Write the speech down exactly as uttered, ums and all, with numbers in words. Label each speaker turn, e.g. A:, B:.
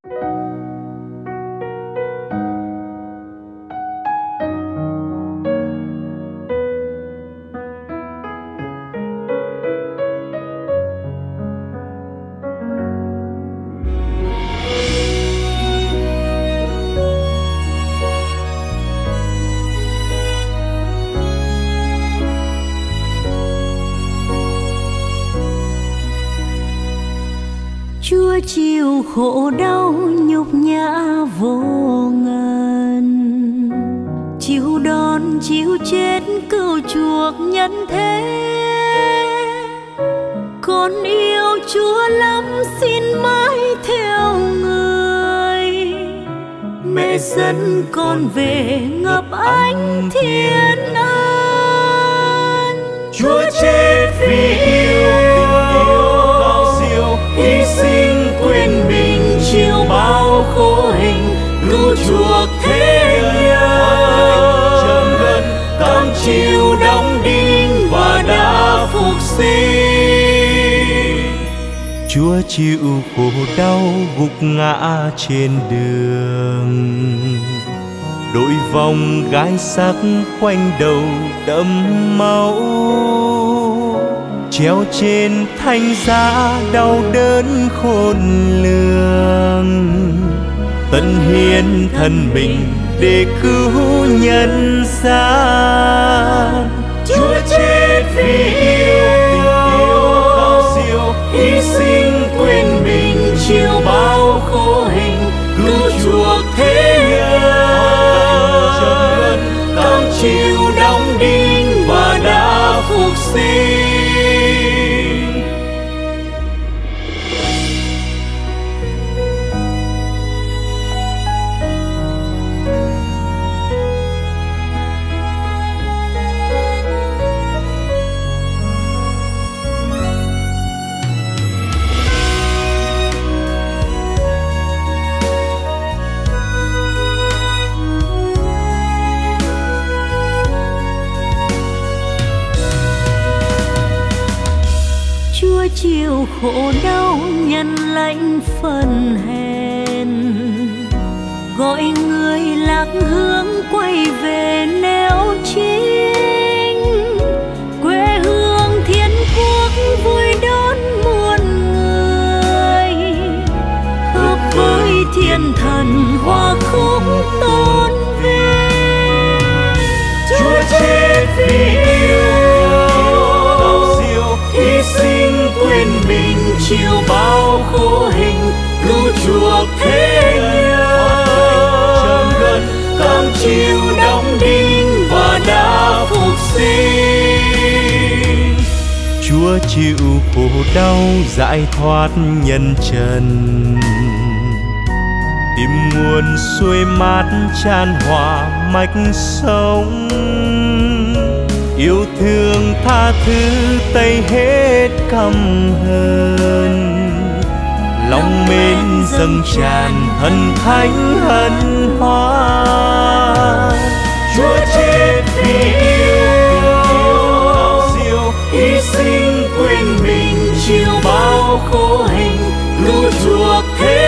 A: Chúa chịu khổ đau nhục nhã vô ngần, chịu đòn chịu chết cứu chuộc nhân thế. Con yêu Chúa lắm xin mãi theo Người, mẹ dẫn con về ngập ánh thiên an.
B: Chúa chết vì yêu, hy sinh quên mình chịu bao khổ hình, cứu chuộc thế nhân. Trần ngân cam chịu đóng đinh và đã phục sinh.
C: Chúa chịu khổ đau gục ngã trên đường, đội vòng gai sắc quanh đầu đẫm máu, treo trên thánh giá đau đớn khôn lường, tận hiến thân mình để cứu nhân gian.
B: Chúa chết vì yêu, cao siêu hy sinh quên mình chịu bao khổ hình, cứu chuộc thế nhân. Trần ngân cam chịu đóng đinh và đã phục sinh.
A: Chúa chịu khổ đau nhận lãnh phần hèn, gọi người lạc hướng quay về nẻo chính. Quê hương thiên quốc vui đón muôn người, hợp với thiên thần hòa khúc tôn vinh.
B: Chúa chết vì yêu, hy sinh quên mình chịu bao khổ hình, cứu chuộc thế nhân. Trần ngân cam chịu đóng đinh và đã phục sinh.
C: Chúa chịu khổ đau giải thoát nhân trần, tìm nguồn xuôi mát chan hòa mạch sống. Yêu thương tha thứ tây hết căm hờn, lòng mến dâng tràn thần thánh hân hoan.
B: Chúa chết vì yêu, cao siêu hy sinh quên mình chịu bao khổ hình, cứu chuộc thế